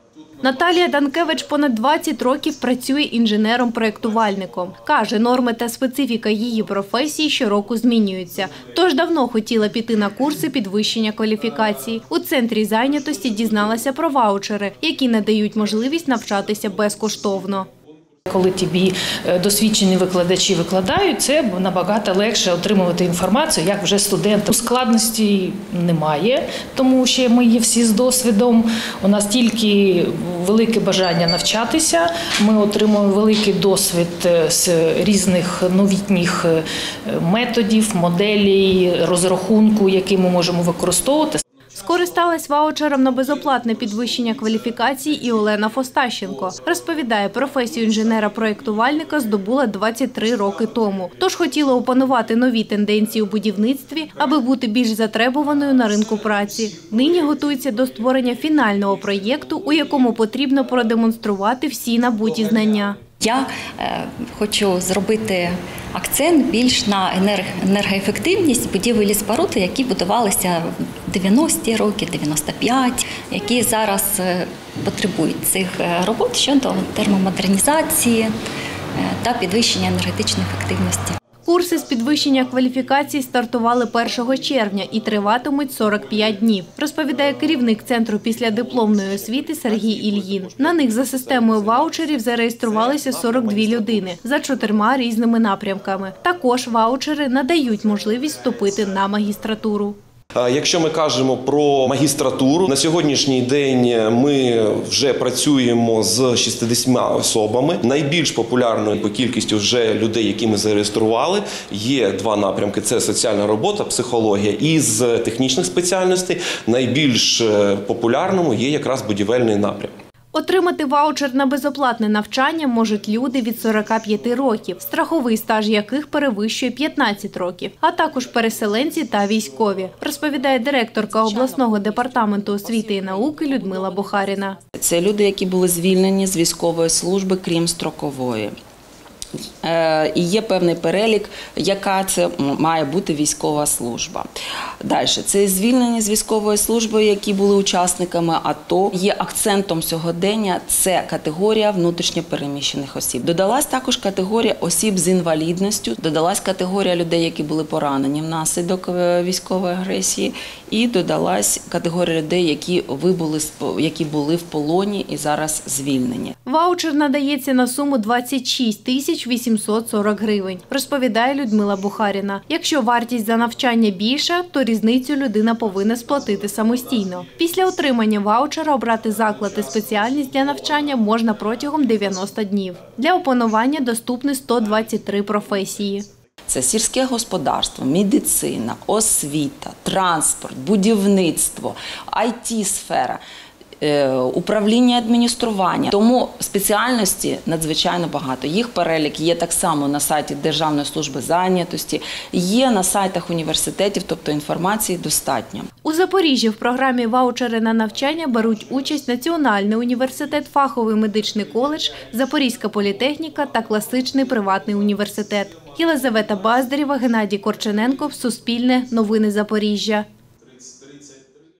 Наталія Данкевич понад 20 років працює інженером-проєктувальником. Каже, норми та специфіка її професії щороку змінюються. Тож давно хотіла піти на курси підвищення кваліфікації. У центрі зайнятості дізналася про ваучери, які надають можливість навчатися безкоштовно. Коли тобі досвідчені викладачі викладають, це набагато легше отримувати інформацію, як вже студентам. Складності немає, тому що ми є всі з досвідом. У нас тільки велике бажання навчатися. Ми отримуємо великий досвід з різних новітніх методів, моделей, розрахунку, які ми можемо використовувати. Скористалась ваучером на безоплатне підвищення кваліфікації і Олена Фостащенко. Розповідає, професію інженера-проєктувальника здобула 23 роки тому. Тож хотіла опанувати нові тенденції у будівництві, аби бути більш затребуваною на ринку праці. Нині готується до створення фінального проєкту, у якому потрібно продемонструвати всі набуті знання. Я хочу зробити акцент більш на енергоефективність будівель і споруд, які будувалися в 90-ті роки, 95, які зараз потребують цих робот щодо термомодернізації та підвищення енергетичної ефективності. Курси з підвищення кваліфікації стартували 1 червня і триватимуть 45 днів, розповідає керівник Центру післядипломної освіти Сергій Ільїн. На них за системою ваучерів зареєструвалися 42 людини за 4 різними напрямками. Також ваучери надають можливість вступити на магістратуру. Якщо ми кажемо про магістратуру, на сьогоднішній день ми вже працюємо з 60 особами. Найбільш популярною по кількості вже людей, які ми зареєстрували, є 2 напрямки – це соціальна робота, психологія. І з технічних спеціальностей найбільш популярним є якраз будівельний напрям. Отримати ваучер на безоплатне навчання можуть люди від 45 років, страховий стаж яких перевищує 15 років, а також переселенці та військові, розповідає директорка обласного департаменту освіти і науки Людмила Бухаріна. Це люди, які були звільнені з військової служби, крім строкової. І є певний перелік, яка це має бути військова служба. Далі, це звільнені з військової служби, які були учасниками АТО. Є акцентом сьогодення – це категорія внутрішньо переміщених осіб. Додалась також категорія осіб з інвалідністю, додалась категорія людей, які були поранені внаслідок військової агресії, і додалась категорія людей, які були в полоні і зараз звільнені. Ваучер надається на суму 26 840 гривень, розповідає Людмила Бухаріна. Якщо вартість за навчання більша, то різницю людина повинна сплатити самостійно. Після отримання ваучера обрати заклад і спеціальність для навчання можна протягом 90 днів. Для опанування доступні 123 професії. Це сільське господарство, медицина, освіта, транспорт, будівництво, IT-сфера, управління, адміністрування. Тому спеціальності надзвичайно багато. Їх перелік є так само на сайті Державної служби зайнятості, є на сайтах університетів, тобто інформації достатньо. У Запоріжжі в програмі «Ваучери на навчання» беруть участь Національний університет, Фаховий медичний коледж, Запорізька політехніка та Класичний приватний університет. Єлизавета Баздарєва, Геннадій Корчененко, Суспільне, Новини Запоріжжя.